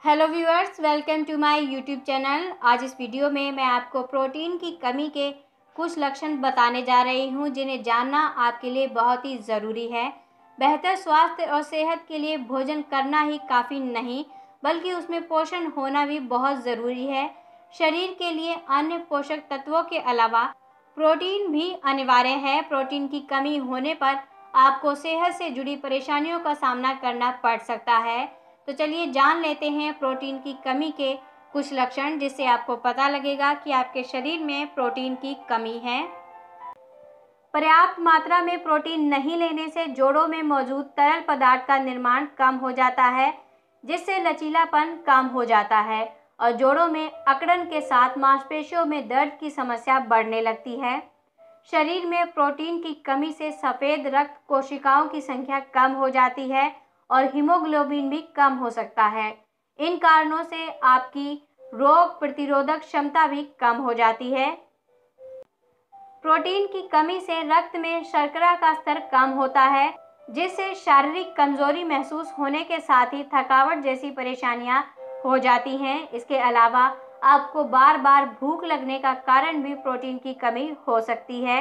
Hello viewers, welcome to my YouTube channel. आज इस video में मैं आपको प्रोटीन की कमी के कुछ लक्षण बताने जा रही हूं जिन्हें जानना आपके लिए बहुत ही ज़रूरी है। बेहतर स्वास्थ्य और सेहत के लिए भोजन करना ही काफ़ी नहीं, बल्कि उसमें पोषण होना भी बहुत ज़रूरी है। शरीर के लिए अन्य पोषक तत्वों के अलावा प्रोटीन भी अनिवार्य है। प्रोटीन की कमी होने पर आपको सेहत से जुड़ी परेशानियों का सामना करना पड़ सकता है। तो चलिए जान लेते हैं प्रोटीन की कमी के कुछ लक्षण, जिससे आपको पता लगेगा कि आपके शरीर में प्रोटीन की कमी है। पर्याप्त मात्रा में प्रोटीन नहीं लेने से जोड़ों में मौजूद तरल पदार्थ का निर्माण कम हो जाता है, जिससे लचीलापन कम हो जाता है और जोड़ों में अकड़न के साथ मांसपेशियों में दर्द की समस्या बढ़ने लगती है। शरीर में प्रोटीन की कमी से सफ़ेद रक्त कोशिकाओं की संख्या कम हो जाती है और हीमोग्लोबिन भी कम हो सकता है। इन कारणों से आपकी रोग प्रतिरोधक क्षमता भी कम हो जाती है। प्रोटीन की कमी से रक्त में शर्करा का स्तर कम होता है, जिससे शारीरिक कमजोरी महसूस होने के साथ ही थकावट जैसी परेशानियां हो जाती हैं। इसके अलावा आपको बार बार भूख लगने का कारण भी प्रोटीन की कमी हो सकती है।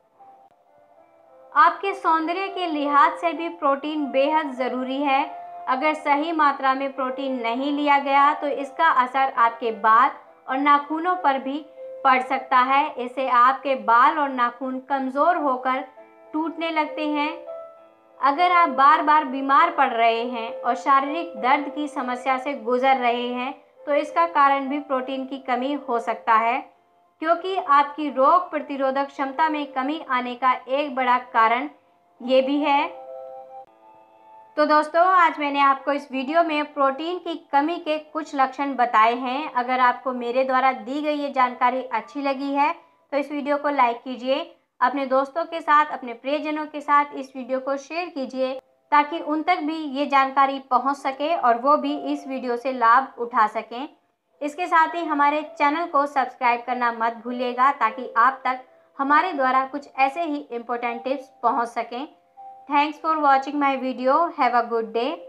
आपके सौंदर्य के लिहाज से भी प्रोटीन बेहद ज़रूरी है। अगर सही मात्रा में प्रोटीन नहीं लिया गया तो इसका असर आपके बाल और नाखूनों पर भी पड़ सकता है। इससे आपके बाल और नाखून कमज़ोर होकर टूटने लगते हैं। अगर आप बार बार बीमार पड़ रहे हैं और शारीरिक दर्द की समस्या से गुजर रहे हैं तो इसका कारण भी प्रोटीन की कमी हो सकता है, क्योंकि आपकी रोग प्रतिरोधक क्षमता में कमी आने का एक बड़ा कारण ये भी है। तो दोस्तों, आज मैंने आपको इस वीडियो में प्रोटीन की कमी के कुछ लक्षण बताए हैं। अगर आपको मेरे द्वारा दी गई ये जानकारी अच्छी लगी है तो इस वीडियो को लाइक कीजिए, अपने दोस्तों के साथ, अपने प्रियजनों के साथ इस वीडियो को शेयर कीजिए, ताकि उन तक भी ये जानकारी पहुंच सके और वो भी इस वीडियो से लाभ उठा सकें। इसके साथ ही हमारे चैनल को सब्सक्राइब करना मत भूलिएगा, ताकि आप तक हमारे द्वारा कुछ ऐसे ही इम्पोर्टेंट टिप्स पहुंच सकें। Thanks for watching my video. Have a good day.